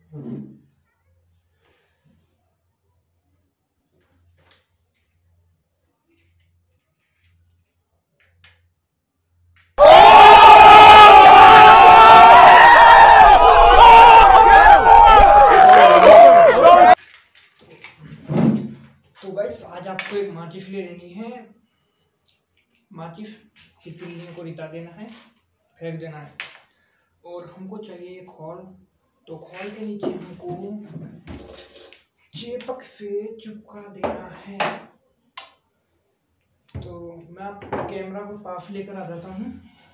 तो गाइस आज आपको एक माचिस ले लेनी है। माचिस की तिल्लियों को रिता देना है, फेंक देना है। और हमको चाहिए खॉल। तो खॉल के नीचे हमको चेपक से चिपका देना है। तो मैं आप कैमरा को पास लेकर आ जाता हूँ।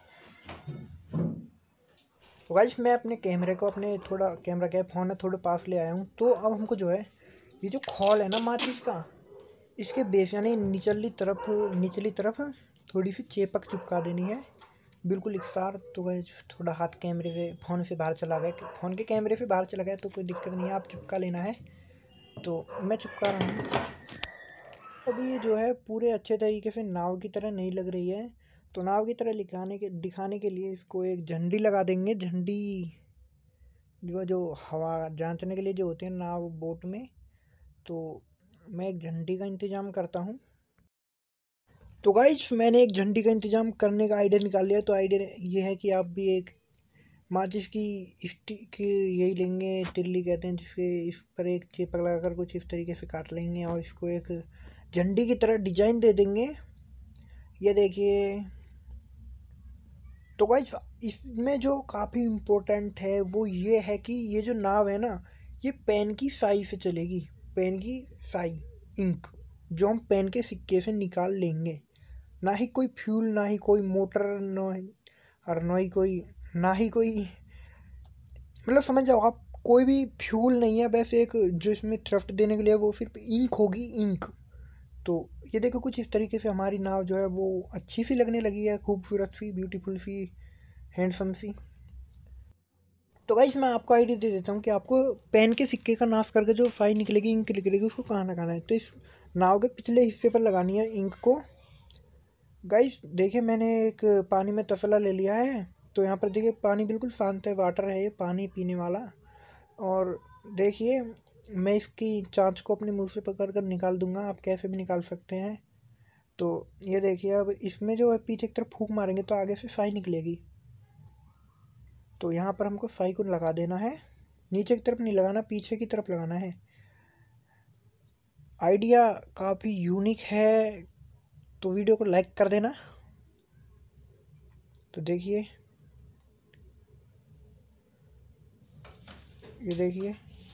गाइस मैं अपने कैमरे को थोड़ा कैमरा क्या फोन है थोड़े पास ले आया हूँ। तो अब हमको जो है ये जो खॉल है ना माचिस का, इसके बेस यानी निचली तरफ थोड़ी सी चेपक चिपका देनी है, बिल्कुल एकसार। तो गाइस थोड़ा हाथ कैमरे से फ़ोन से बाहर चला गया, फ़ोन के कैमरे से बाहर चला गया तो कोई दिक्कत नहीं है, आप चिपका लेना है। तो मैं चिपका रहा हूँ। अभी ये जो है पूरे अच्छे तरीके से नाव की तरह नहीं लग रही है। तो नाव की तरह दिखाने के लिए इसको एक झंडी लगा देंगे। झंडी जो हवा जांचने के लिए जो होते हैं नाव बोट में, तो मैं एक झंडी का इंतज़ाम करता हूँ। तो गाइस मैंने एक झंडी का इंतज़ाम करने का आइडिया निकाल लिया। तो आइडिया ये है कि आप भी एक माचिस की स्टिक यही लेंगे, तिल्ली कहते हैं जिसके इस पर एक चेपक लगाकर कुछ इस तरीके से काट लेंगे और इसको एक झंडी की तरह डिजाइन दे देंगे। ये देखिए। तो गाइस इसमें जो काफ़ी इम्पोर्टेंट है वो ये है कि ये जो नाव है ना, ये पेन की स्याही से चलेगी। पेन की स्याही, इंक, जो हम पेन के सिक्के से निकाल लेंगे। ना ही कोई फ्यूल, ना ही कोई मोटर, और ना ही कोई मतलब समझ जाओ आप, कोई भी फ्यूल नहीं है। बस एक जो इसमें थ्रस्ट देने के लिए वो सिर्फ इंक होगी, इंक। तो ये देखो कुछ इस तरीके से हमारी नाव जो है वो अच्छी सी लगने लगी है, खूबसूरत सी, ब्यूटीफुल सी, हैंडसम सी। तो गाइस मैं आपको आइडिया दे देता हूँ कि आपको पेन के सिक्के का नाश करके जो स्याही निकलेगी, इंक निकलेगी, उसको कहाँ लगाना है। तो इस नाव के पिछले हिस्से पर लगानी है इंक को। गाइस देखिए मैंने एक पानी में तसला ले लिया है। तो यहाँ पर देखिए पानी बिल्कुल शांत है, वाटर है ये, पानी पीने वाला। और देखिए मैं इसकी चांच को अपने मुंह से पकड़ कर निकाल दूंगा, आप कैसे भी निकाल सकते हैं। तो ये देखिए अब इसमें जो है पीछे की तरफ फूंक मारेंगे तो आगे से स्याही निकलेगी। तो यहाँ पर हमको स्याही को लगा देना है, नीचे की तरफ नहीं लगाना, पीछे की तरफ लगाना है। आइडिया काफ़ी यूनिक है, तो वीडियो को लाइक कर देना। तो देखिए ये देखिए,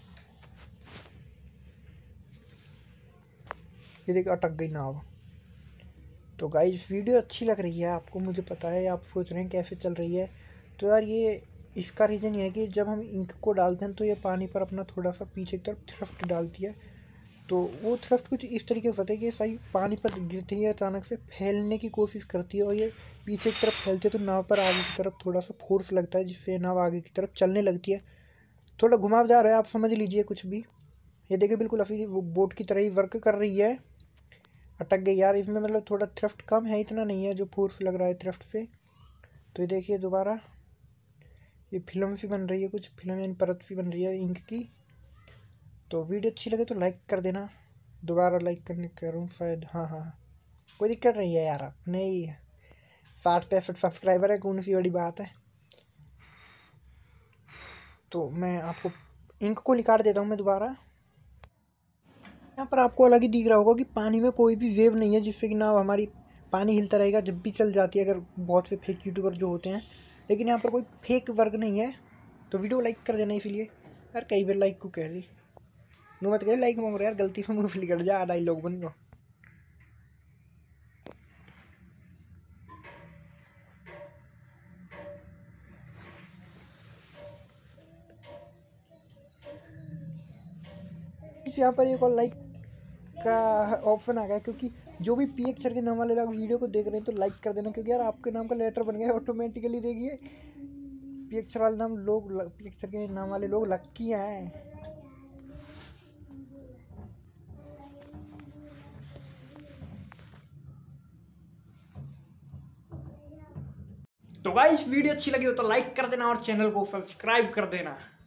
ये देखिए अटक गई नाव। तो गाइस वीडियो अच्छी लग रही है आपको, मुझे पता है आप सोच रहे हैं कैसे चल रही है। तो यार ये इसका रीज़न ये है कि जब हम इंक को डालते हैं तो ये पानी पर अपना थोड़ा सा पीछे की तरफ थ्रस्ट डालती है। तो वो थ्रस्ट कुछ इस तरीके से होता है कि सही पानी पर गिरती है, अचानक से फैलने की कोशिश करती है और ये पीछे की तरफ फैलती है। तो नाव पर आगे की तरफ थोड़ा सा फोर्स लगता है जिससे नाव आगे की तरफ चलने लगती है। थोड़ा घुमावदार है, आप समझ लीजिए कुछ भी। ये देखिए बिल्कुल अभी वो बोट की तरह ही वर्क कर रही है। अटक गई यार, इसमें मतलब थोड़ा थ्रस्ट कम है, इतना नहीं है जो फोर्स लग रहा है थ्रस्ट से। तो ये देखिए दोबारा ये फिल्म सी बन रही है, कुछ फिल्म यानी परत सी बन रही है इंक की। तो वीडियो अच्छी लगे तो लाइक कर देना। दोबारा लाइक करने करूँ शायद, हाँ हाँ कोई दिक्कत नहीं है यार, नहीं 60-65 सब्सक्राइबर है, कौन सी बड़ी बात है। तो मैं आपको इंक को निकाल देता हूँ मैं दोबारा। यहाँ पर आपको अलग ही दिख रहा होगा कि पानी में कोई भी वेव नहीं है जिससे कि नाव हमारी पानी हिलता रहेगा जब भी चल जाती है, अगर बहुत से फेक यूट्यूबर जो होते हैं। लेकिन यहाँ पर कोई फेक वर्क नहीं है। तो वीडियो लाइक कर देना इसीलिए यार, कई बार लाइक को कह दी नो मत कह लाइक मांग रहे यार, गलती से मुँह फिल कर जा, डायलॉग बन गया। यहाँ पर एक और लाइक का ऑप्शन आ गया, क्योंकि जो भी पी अक्षर के नाम वाले लोग वीडियो को देख रहे हैं तो लाइक कर देना, क्योंकि यार आपके नाम का लेटर बन गया ऑटोमेटिकली। देखिए पी अक्षर वाले नाम लोग, पी अक्षर के नाम वाले लोग लक्की हैं। तो गाइस वीडियो अच्छी लगी हो तो लाइक कर देना और चैनल को सब्सक्राइब कर देना।